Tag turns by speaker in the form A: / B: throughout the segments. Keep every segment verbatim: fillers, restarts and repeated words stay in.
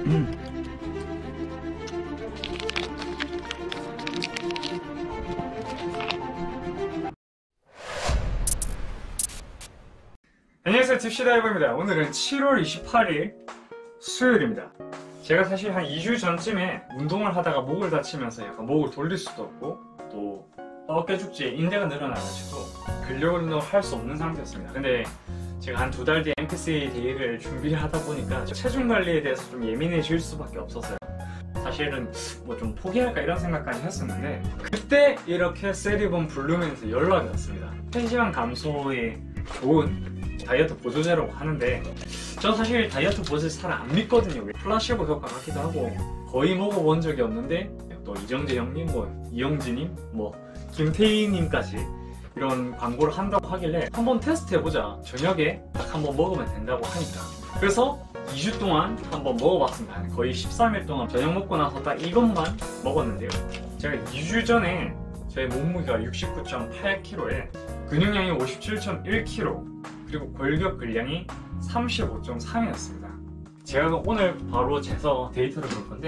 A: 음.
B: 안녕하세요, 딥시다이버입니다. 오늘은 칠월 이십팔일 수요일입니다. 제가 사실 한 이 주 전쯤에 운동을 하다가 목을 다치면서 약간 목을 돌릴 수도 없고 또 어깨 축지에 인대가 늘어나가지고 근력 운동을 할 수 없는 상태였습니다. 근데 제가 한 두 달 뒤에 엠피씨 대회를 준비를 하다 보니까 체중 관리에 대해서 좀 예민해질 수밖에 없었어요. 사실은 뭐 좀 포기할까 이런 생각까지 했었는데 그때 이렇게 세리본 블루맨에서 연락이 왔습니다. 체지방 감소에 좋은 다이어트 보조제라고 하는데 전 사실 다이어트 보조제 잘 안 믿거든요. 플라시보 효과 같기도 하고 거의 먹어본 적이 없는데 또 이정재 형님, 뭐 이영진님, 뭐 김태희님까지 이런 광고를 한다고 하길래 한번 테스트 해보자. 저녁에 딱 한번 먹으면 된다고 하니까 그래서 이 주 동안 한번 먹어봤습니다. 거의 십삼 일 동안 저녁 먹고 나서 딱 이것만 먹었는데요. 제가 이 주 전에 제 몸무게가 육십구 점 팔 킬로그램에 근육량이 오십칠 점 일 킬로그램 그리고 골격 근량이 삼십오 점 삼이었습니다. 제가 오늘 바로 재서 데이터를 볼 건데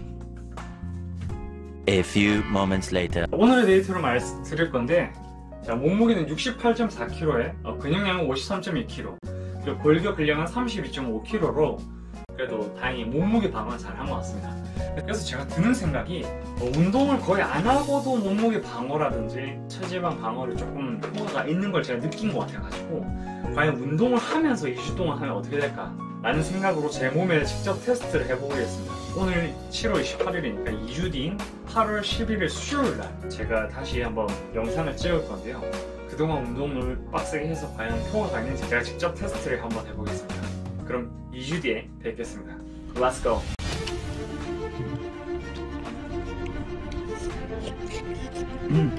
A: A few moments later.
B: 오늘의 데이터를 말씀드릴 건데 자, 몸무게는 육십팔 점 사 킬로그램에 어, 근육량은 오십삼 점 이 킬로그램 그리고 골격 근량은 삼십이 점 오 킬로그램로 그래도 다행히 몸무게 방어는 잘한 것 같습니다. 그래서 제가 드는 생각이 어, 운동을 거의 안 하고도 몸무게 방어라든지 체지방 방어를 조금 효과가 있는 걸 제가 느낀 것 같아가지고 과연 운동을 하면서 이 주 동안 하면 어떻게 될까 라는 생각으로 제 몸에 직접 테스트를 해보겠습니다. 오늘 칠월 이십팔일이니까 이 주 뒤인 팔월 십일일 수요일날 제가 다시 한번 영상을 찍을 건데요. 그동안 운동을 빡세게 해서 과연 효과가 있는지 제가 직접 테스트를 한번 해보겠습니다. 그럼 이 주 뒤에 뵙겠습니다. Let's go!
A: 음.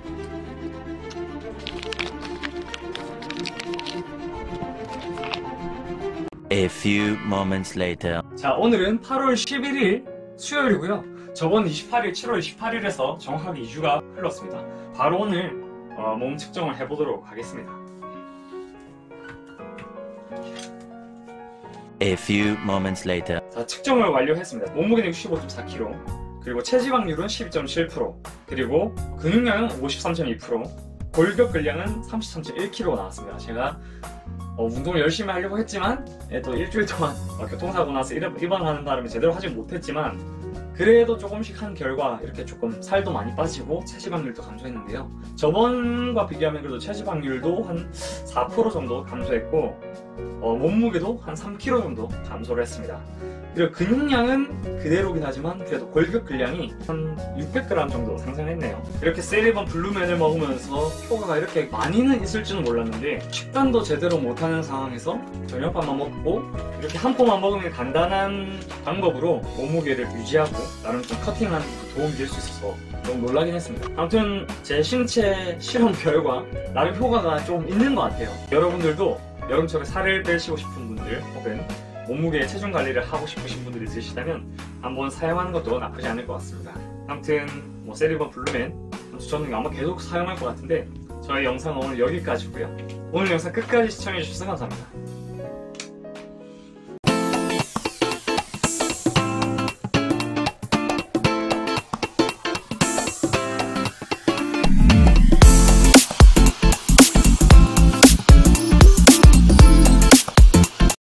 A: A few moments later.
B: 자, 오늘은 팔월 십일일 수요일이고요. 저번 이십팔일, 칠월 이십팔일에서 정확하게 이 주가 흘렀습니다. 바로 오늘 어, 몸 측정을 해보도록 하겠습니다.
A: A few moments later.
B: 자, 측정을 완료했습니다. 몸무게는 육십오 점 사 킬로그램 그리고 체지방률은 십이 점 칠 퍼센트 그리고 근육량은 오십삼 점 이 퍼센트 골격 근량은 삼십삼 점 일 킬로그램 나왔습니다. 제가 어, 운동을 열심히 하려고 했지만 예, 또 일주일 동안 어, 교통사고 나서 입원하는 바람에 제대로 하지 못했지만 그래도 조금씩 한 결과 이렇게 조금 살도 많이 빠지고 체지방률도 감소했는데요. 저번과 비교하면 그래도 체지방률도 한 사 퍼센트 정도 감소했고 어, 몸무게도 한 삼 킬로그램 정도 감소를 했습니다. 그리고 근육량은 그대로긴 하지만 그래도 골격 근량이 한 육백 그램 정도 상승했네요. 이렇게 세리본 블루맨을 먹으면서 효과가 이렇게 많이는 있을 줄은 몰랐는데 식단도 제대로 못하는 상황에서 저녁밥만 먹고 이렇게 한 포만 먹으면 간단한 방법으로 몸무게를 유지하고 나름 좀 커팅하는 데 도움이 될 수 있어서 너무 놀라긴 했습니다. 아무튼 제 신체 실험 결과 나름 효과가 좀 있는 것 같아요. 여러분들도 여름철에 살을 빼시고 싶은 분들 혹은 몸무게 체중 관리를 하고 싶으신 분들이 있으시다면 한번 사용하는 것도 나쁘지 않을 것 같습니다. 아무튼 뭐 세리본 블루맨 저는 아마 계속 사용할 것 같은데 저희 영상은 오늘 여기까지고요. 오늘 영상 끝까지 시청해주셔서 감사합니다.